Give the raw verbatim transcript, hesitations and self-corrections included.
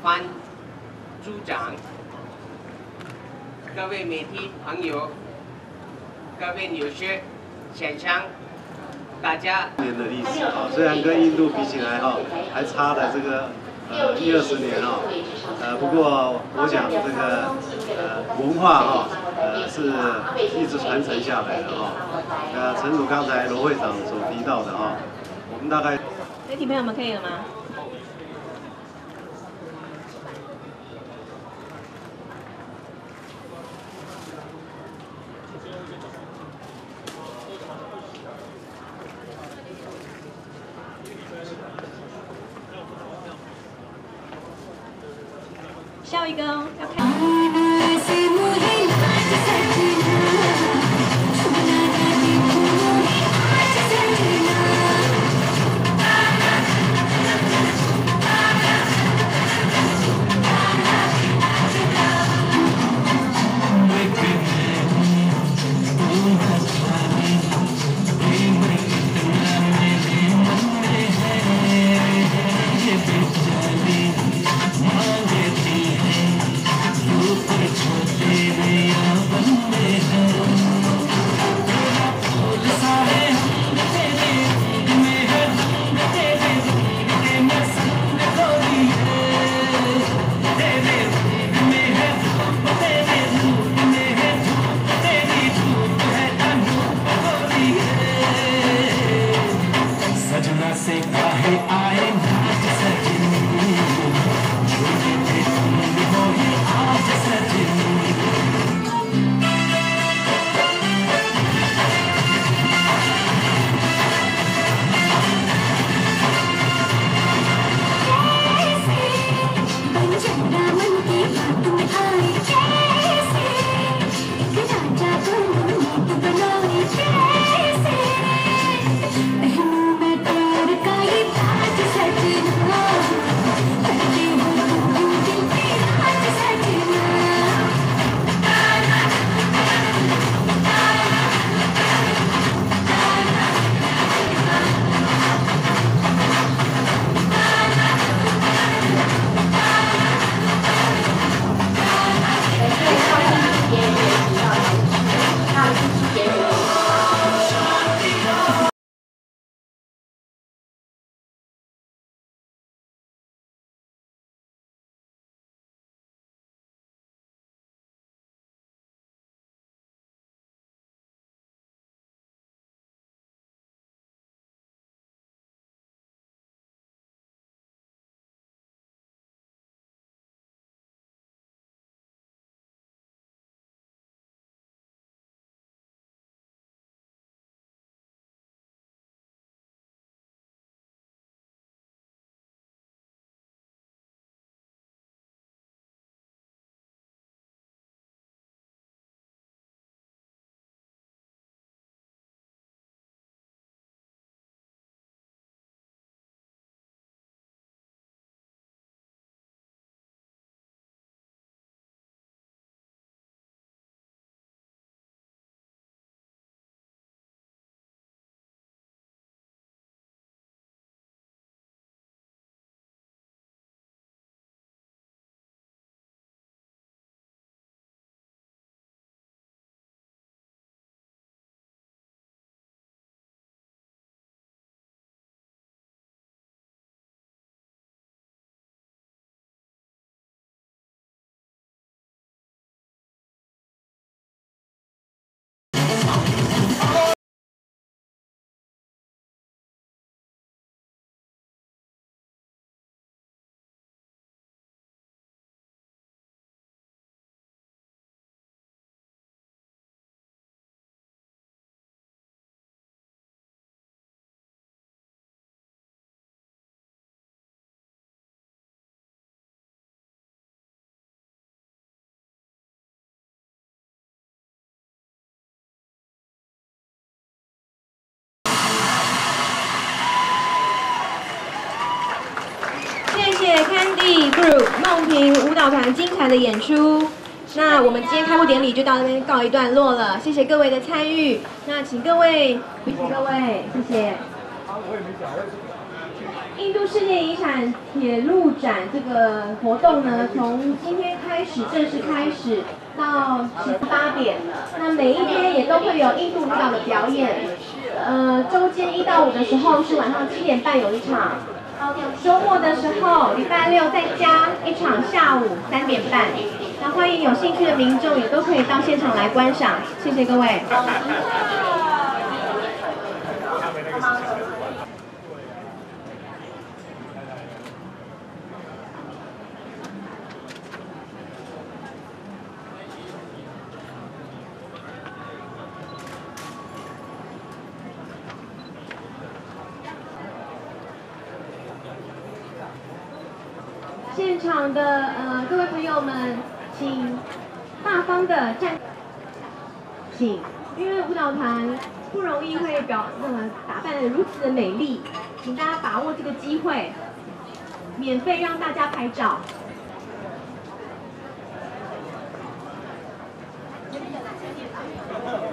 范组长、各位媒体朋友、各位留学现场，大家年的历史啊，虽然跟印度比起来哈，还差了这个呃一二十年哈，呃不过我想这个呃文化哈呃是一直传承下来的哈。呃，诚如刚才罗会长所提到的哈，我们大概媒体朋友们可以了吗？ 笑一个哦，要看。 Candy Group 梦萍舞蹈团精彩的演出。那我们今天开幕典礼就到这边告一段落了，谢谢各位的参与。那请各位，谢谢各位，谢谢。 印度世界遗产铁路展这个活动呢，从今天开始正式开始到十八点，那每一天也都会有印度舞蹈的表演。呃，周间一到五的时候是晚上七点半有一场，周末的时候礼拜六再加一场下午三点半。那欢迎有兴趣的民众也都可以到现场来观赏，谢谢各位。现场的呃各位朋友们，请大方的站，请，因为舞蹈团不容易会表呃打扮得如此的美丽，请大家把握这个机会，免费让大家拍照。 前面有哪些地方？